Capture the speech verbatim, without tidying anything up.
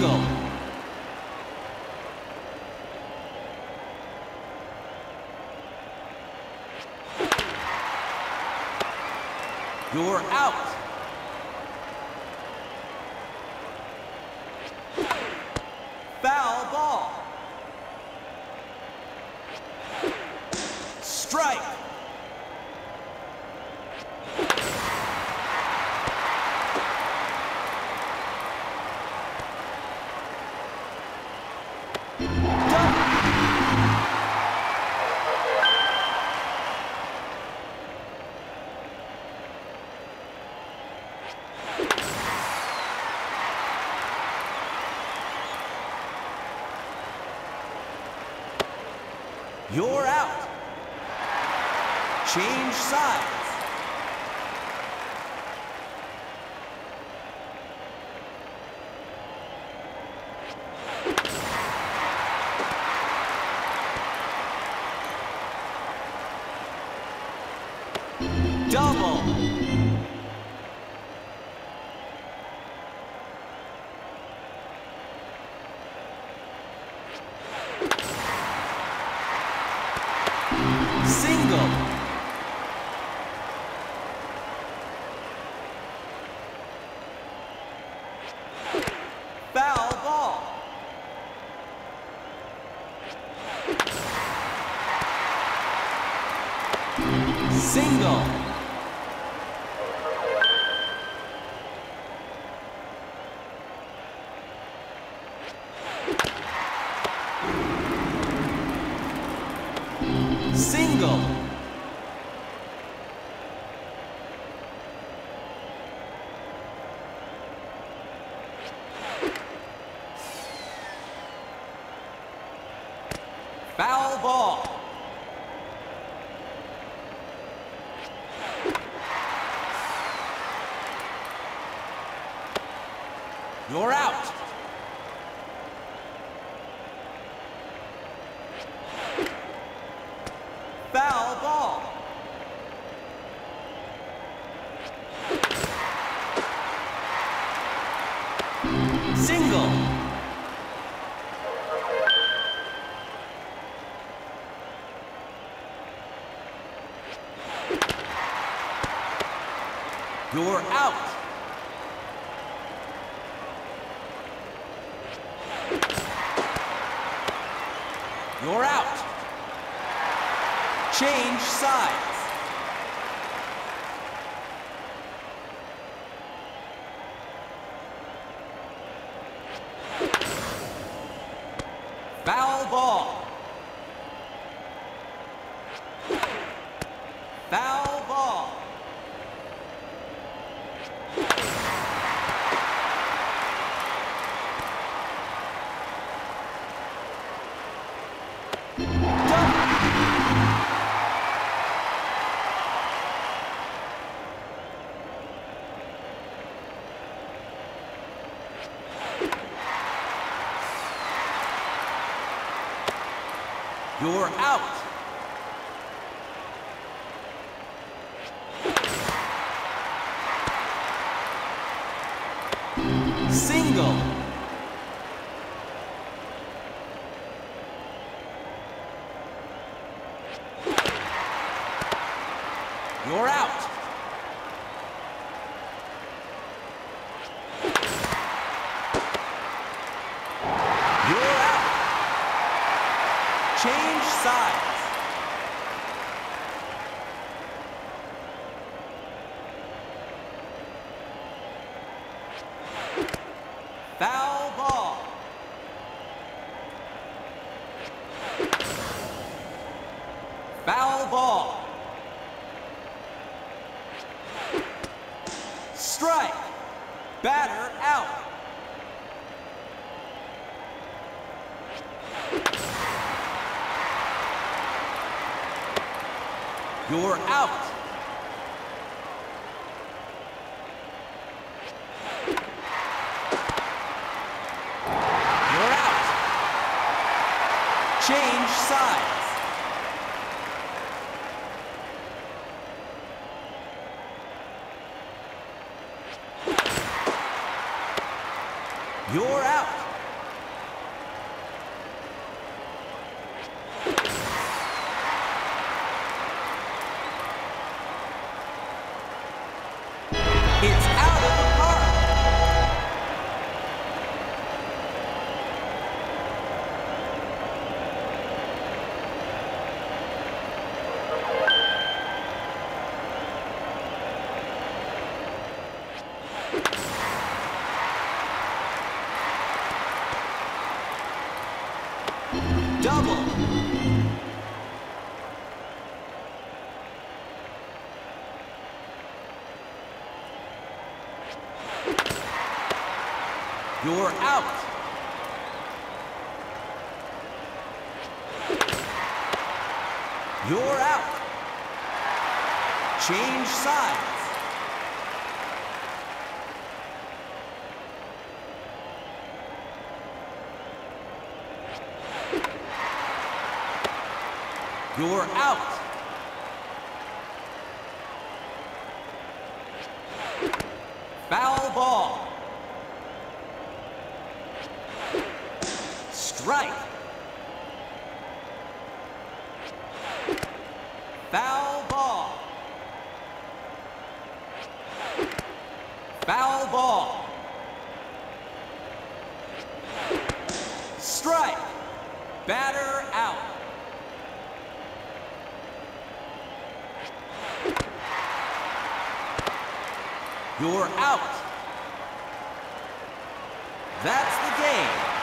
Single. You're out. Foul ball. Strike. You're out. Change sides. Double. Single. Foul ball. Single. Single. Foul ball. You're out. Foul ball. Single. You're out. You're out. Change sides. Foul ball. Foul ball. You're out. Single. You're out. You're out. Change sides. Foul ball. Foul ball. Strike. Batter out. You're out. You're out. Change sides. You're out. Double. You're out. You're out. Change sides. You're out. Foul ball. Strike. Foul ball. Foul ball. Strike. Batter out. You're out. That's the game.